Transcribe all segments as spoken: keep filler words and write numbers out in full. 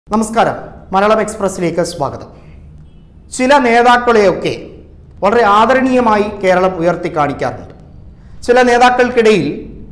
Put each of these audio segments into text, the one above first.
നമസ്കാരം മലയാളം എക്സ്പ്രസിലേക്ക് സ്വാഗതം. ചില നേതാക്കളെയൊക്കെ വളരെ ആദരണീയമായി കേരളം ഉയർത്തി കാണിക്കാറുണ്ട്. ചില നേതാക്കൾക്കിടയിൽ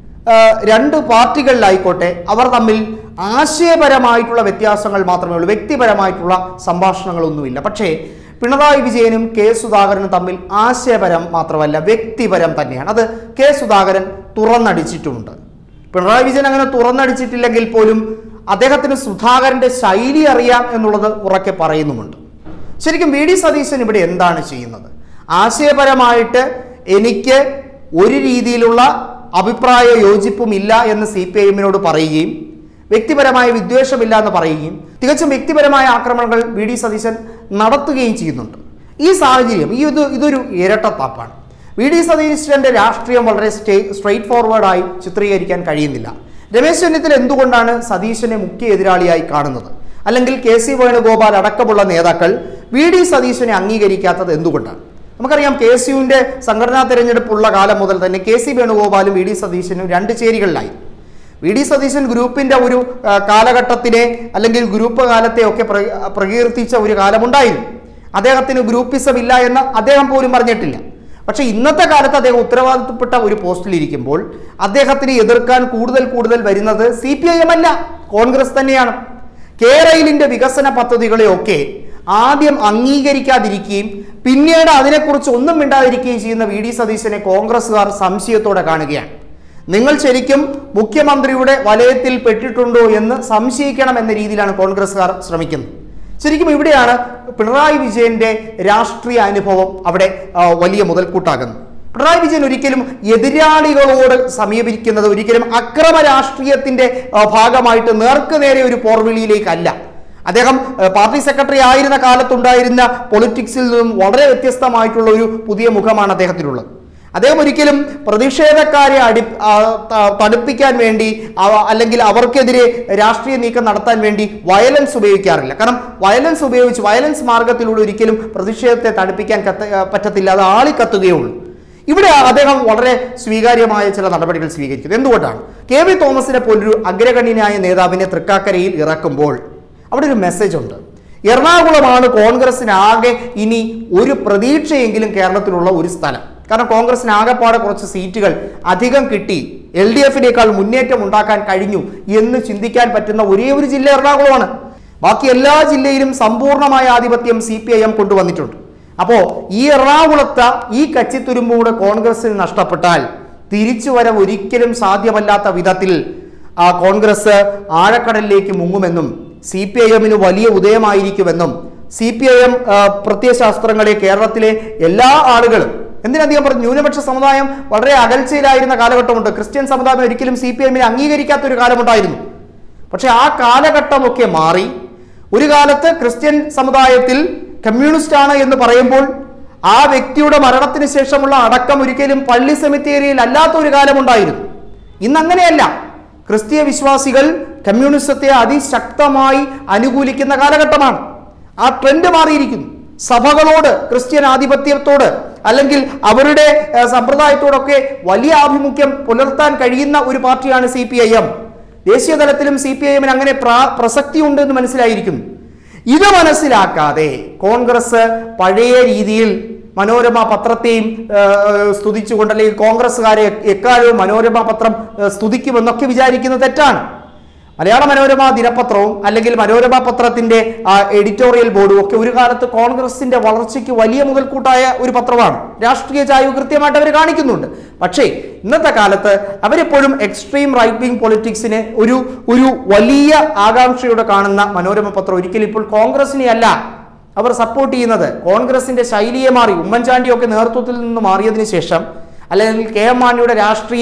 രണ്ട് പാർട്ടികളിലായിക്കോട്ടെ അവർ തമ്മിൽ ആശയപരമായിട്ടുള്ള വ്യത്യാസങ്ങൾ മാത്രമേ ഉള്ളൂ, വ്യക്തിപരമായിട്ടുള്ള സംഭാഷണങ്ങളൊന്നുമില്ല. പക്ഷേ പിണറായി വിജയനും കെ സുധാകരനും തമ്മിൽ ആശയപരം മാത്രമല്ല വ്യക്തിപരം തന്നെയാണ്. അത് കെ സുധാകരൻ തുറന്നടിച്ചിട്ടുമുണ്ട്. പിണറായി വിജയൻ അങ്ങനെ തുറന്നടിച്ചിട്ടില്ലെങ്കിൽ പോലും അദ്ദേഹത്തിന് സുധാകരന്റെ ശൈലി അറിയാം എന്നുള്ളത് ഉറക്കെ പറയുന്നുമുണ്ട്. ശരിക്കും വി ഡി സതീശൻ ഇവിടെ എന്താണ് ചെയ്യുന്നത്? ആശയപരമായിട്ട് എനിക്ക് ഒരു രീതിയിലുള്ള അഭിപ്രായ യോജിപ്പുമില്ല എന്ന് സി പി ഐ എമ്മിനോട് പറയുകയും വ്യക്തിപരമായ വിദ്വേഷമില്ല എന്ന് പറയുകയും തികച്ചും വ്യക്തിപരമായ ആക്രമണങ്ങൾ വി ഡി സതീശൻ നടത്തുകയും ചെയ്യുന്നുണ്ട്. ഈ സാഹചര്യം ഈ ഇത് ഇതൊരു ഇരട്ടത്താപ്പാണ്. വി ഡി സതീശന്റെ രാഷ്ട്രീയം വളരെ സ്റ്റേ സ്ട്രെയിറ്റ് ഫോർവേഡായി ചിത്രീകരിക്കാൻ കഴിയുന്നില്ല. രമേശ് ചെന്നിത്തല എന്തുകൊണ്ടാണ് സതീശനെ മുഖ്യ എതിരാളിയായി കാണുന്നത്? അല്ലെങ്കിൽ കെ സി വേണുഗോപാൽ അടക്കമുള്ള നേതാക്കൾ വി ഡി സതീശനെ അംഗീകരിക്കാത്തത് എന്തുകൊണ്ടാണ്? നമുക്കറിയാം, കെ സി യുവിൻ്റെ സംഘടനാ തെരഞ്ഞെടുപ്പുള്ള കാലം മുതൽ തന്നെ കെ സി വേണുഗോപാലും വി ഡി സതീശനും രണ്ട് ചേരികളിലായി. വി ഡി സതീശൻ ഗ്രൂപ്പിൻ്റെ ഒരു കാലഘട്ടത്തിനെ അല്ലെങ്കിൽ ഗ്രൂപ്പ് കാലത്തെ ഒക്കെ പ്രകീർത്തിച്ച ഒരു കാലമുണ്ടായിരുന്നു. അദ്ദേഹത്തിന് ഗ്രൂപ്പിസം ഇല്ല എന്ന് അദ്ദേഹം പോലും പറഞ്ഞിട്ടില്ല. പക്ഷേ ഇന്നത്തെ കാലത്ത് അദ്ദേഹം ഉത്തരവാദിത്തപ്പെട്ട ഒരു പോസ്റ്റിലിരിക്കുമ്പോൾ അദ്ദേഹത്തിന് എതിർക്കാൻ കൂടുതൽ കൂടുതൽ വരുന്നത് സി പി ഐ എം അല്ല, കോൺഗ്രസ് തന്നെയാണ്. കേരളിന്റെ വികസന പദ്ധതികളെയൊക്കെ ആദ്യം അംഗീകരിക്കാതിരിക്കുകയും പിന്നീട് അതിനെക്കുറിച്ച് ഒന്നും മിണ്ടാതിരിക്കുകയും ചെയ്യുന്ന വി ഡി സതീശനെ കോൺഗ്രസ്സുകാർ സംശയത്തോടെ കാണുകയാണ്. നിങ്ങൾ ശരിക്കും മുഖ്യമന്ത്രിയുടെ വലയത്തിൽ പെട്ടിട്ടുണ്ടോ എന്ന് സംശയിക്കണം എന്ന രീതിയിലാണ് കോൺഗ്രസ്സുകാർ ശ്രമിക്കുന്നത്. ശരിക്കും ഇവിടെയാണ് പിണറായി വിജയന്റെ രാഷ്ട്രീയ അനുഭവം അവിടെ വലിയ മുതൽക്കൂട്ടാകുന്നത്. പിണറായി വിജയൻ ഒരിക്കലും എതിരാളികളോട് സമീപിക്കുന്നത് ഒരിക്കലും അക്രമ രാഷ്ട്രീയത്തിന്റെ ഭാഗമായിട്ട് നേർക്ക് നേരെ ഒരു പോർവിളിയിലേക്കല്ല. അദ്ദേഹം പാർട്ടി സെക്രട്ടറി ആയിരുന്ന കാലത്തുണ്ടായിരുന്ന പൊളിറ്റിക്സിൽ നിന്നും വളരെ വ്യത്യസ്തമായിട്ടുള്ള ഒരു പുതിയ മുഖമാണ് അദ്ദേഹത്തിനുള്ളത്. അദ്ദേഹം ഒരിക്കലും പ്രതിഷേധക്കാരെ അടി തടുപ്പിക്കാൻ വേണ്ടി അല്ലെങ്കിൽ അവർക്കെതിരെ രാഷ്ട്രീയ നീക്കം നടത്താൻ വേണ്ടി വയലൻസ് ഉപയോഗിക്കാറില്ല. കാരണം വയലൻസ് ഉപയോഗിച്ച് വയലൻസ് മാർഗത്തിലൂടെ ഒരിക്കലും പ്രതിഷേധത്തെ തടുപ്പിക്കാൻ കത്ത പറ്റത്തില്ല, അത് ആളിക്കത്തുകയുള്ളൂ. ഇവിടെ അദ്ദേഹം വളരെ സ്വീകാര്യമായ ചില നടപടികൾ സ്വീകരിക്കുന്നത് എന്തുകൊണ്ടാണ്? കെ വി തോമസിനെ പോലൊരു അഗ്രഗണ്യനായ നേതാവിനെ തൃക്കാക്കരയിൽ ഇറക്കുമ്പോൾ അവിടെ ഒരു മെസ്സേജ് ഉണ്ട്. എറണാകുളമാണ് കോൺഗ്രസിനാകെ ഇനി ഒരു പ്രതീക്ഷയെങ്കിലും കേരളത്തിലുള്ള ഒരു സ്ഥലം. കാരണം കോൺഗ്രസിന് ആകെപ്പാടെ കുറച്ച് സീറ്റുകൾ അധികം കിട്ടി എൽ ഡി എഫിനേക്കാൾ മുന്നേറ്റം ഉണ്ടാക്കാൻ കഴിഞ്ഞു എന്ന് ചിന്തിക്കാൻ പറ്റുന്ന ഒരേ ഒരു ജില്ല എറണാകുളമാണ്. ബാക്കി എല്ലാ ജില്ലയിലും സമ്പൂർണ്ണമായ ആധിപത്യം സി പി ഐ എം കൊണ്ടുവന്നിട്ടുണ്ട്. അപ്പോൾ ഈ എറണാകുളത്തെ ഈ കച്ചിത്തുരുമ്പൂടെ കോൺഗ്രസിന് നഷ്ടപ്പെട്ടാൽ തിരിച്ചു വരവ് ഒരിക്കലും സാധ്യമല്ലാത്ത വിധത്തിൽ ആ കോൺഗ്രസ് ആഴക്കടലിലേക്ക് മുങ്ങുമെന്നും സി പി ഐ എമ്മിന് വലിയ ഉദയമായിരിക്കുമെന്നും സി പി ഐ എം പ്രത്യയശാസ്ത്രങ്ങളെ കേരളത്തിലെ എല്ലാ ആളുകളും എന്തിനധികം പറഞ്ഞു, ന്യൂനപക്ഷ സമുദായം വളരെ അകൽച്ചയിലായിരുന്ന കാലഘട്ടമുണ്ട്. ക്രിസ്ത്യൻ സമുദായം ഒരിക്കലും സി പി എമ്മിനെ അംഗീകരിക്കാത്തൊരു കാലമുണ്ടായിരുന്നു. പക്ഷെ ആ കാലഘട്ടമൊക്കെ മാറി ഒരു കാലത്ത് ക്രിസ്ത്യൻ സമുദായത്തിൽ കമ്മ്യൂണിസ്റ്റ് ആണ് എന്ന് പറയുമ്പോൾ ആ വ്യക്തിയുടെ മരണത്തിന് ശേഷമുള്ള അടക്കം ഒരിക്കലും പള്ളി സെമിത്തേരിയിൽ അല്ലാത്ത ഒരു കാലമുണ്ടായിരുന്നു. ഇന്നങ്ങനെയല്ല. ക്രിസ്തീയ വിശ്വാസികൾ കമ്മ്യൂണിസത്തെ അതിശക്തമായി അനുകൂലിക്കുന്ന കാലഘട്ടമാണ്. ആ ട്രെൻഡ് മാറിയിരിക്കുന്നു. സഭകളോട്, ക്രിസ്ത്യൻ ആധിപത്യത്തോട് അല്ലെങ്കിൽ അവരുടെ സമ്പ്രദായത്തോടൊക്കെ വലിയ ആഭിമുഖ്യം പുലർത്താൻ കഴിയുന്ന ഒരു പാർട്ടിയാണ് സി പി ഐ എം. ദേശീയ തലത്തിലും സി പി ഐ എമ്മിന് അങ്ങനെ പ്രസക്തി ഉണ്ട് എന്ന് മനസ്സിലായിരിക്കുന്നു. ഇത് മനസ്സിലാക്കാതെ കോൺഗ്രസ് പഴയ രീതിയിൽ മനോരമ പത്രത്തെയും സ്തുതിച്ചുകൊണ്ട് അല്ലെങ്കിൽ കോൺഗ്രസ്സുകാരെ എക്കാലവും മനോരമ പത്രം സ്തുതിക്കുമെന്നൊക്കെ വിചാരിക്കുന്നത് തെറ്റാണ്. മലയാള മനോരമ ദിനപത്രവും അല്ലെങ്കിൽ മനോരമ പത്രത്തിന്റെ എഡിറ്റോറിയൽ ബോർഡും ഒക്കെ ഒരു കാലത്ത് കോൺഗ്രസിന്റെ വളർച്ചയ്ക്ക് വലിയ മുതൽക്കൂട്ടായ ഒരു പത്രമാണ്. രാഷ്ട്രീയ ചായ്വ് കൃത്യമായിട്ട് അവർ കാണിക്കുന്നുണ്ട്. പക്ഷേ ഇന്നത്തെ കാലത്ത് അവരെപ്പോഴും എക്സ്ട്രീം റൈറ്റ് വിങ് പൊളിറ്റിക്സിനെ ഒരു ഒരു വലിയ ആകാംക്ഷയോടെ കാണുന്ന മനോരമ പത്രം ഒരിക്കലും ഇപ്പോൾ കോൺഗ്രസിനെ അല്ല അവർ സപ്പോർട്ട് ചെയ്യുന്നത്. കോൺഗ്രസിന്റെ ശൈലിയെ മാറി ഉമ്മൻചാണ്ടിയൊക്കെ നേതൃത്വത്തിൽ നിന്ന് മാറിയതിനു ശേഷം അല്ലെങ്കിൽ കെ എം മാണിയുടെ രാഷ്ട്രീയ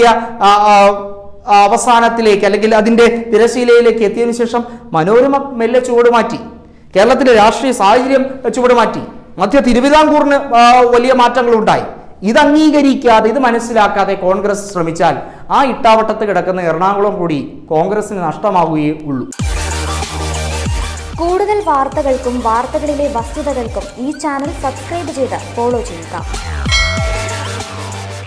അവസാനത്തിലേക്ക് അല്ലെങ്കിൽ അതിൻ്റെ തിരശീലയിലേക്ക് എത്തിയതിനു ശേഷം മനോരമ മെല്ലെ ചുവട് മാറ്റി. കേരളത്തിലെ രാഷ്ട്രീയ സാഹചര്യം ചുവട് മാറ്റി. മധ്യ തിരുവിതാംകൂറിന് വലിയ മാറ്റങ്ങൾ ഉണ്ടായി. ഇത് അംഗീകരിക്കാതെ ഇത് മനസ്സിലാക്കാതെ കോൺഗ്രസ് ശ്രമിച്ചാൽ ആ ഇട്ടാവട്ടത്ത് കിടക്കുന്ന എറണാകുളം കൂടി കോൺഗ്രസിന് നഷ്ടമാവുകയേ ഉള്ളൂ. കൂടുതൽ വാർത്തകൾക്കും വാർത്തകളിലെ വസ്തുതകൾക്കും ഈ ചാനൽ സബ്സ്ക്രൈബ് ചെയ്ത് ഫോളോ ചെയ്യുക.